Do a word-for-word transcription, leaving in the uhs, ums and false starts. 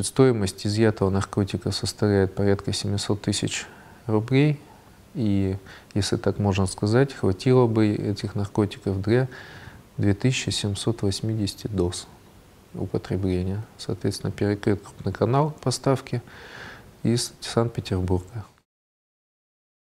Стоимость изъятого наркотика составляет порядка семисот тысяч рублей. И, если так можно сказать, хватило бы этих наркотиков для двух тысяч семисот восьмидесяти доз употребления. Соответственно, перекрыт крупный канал поставки из Санкт-Петербурга.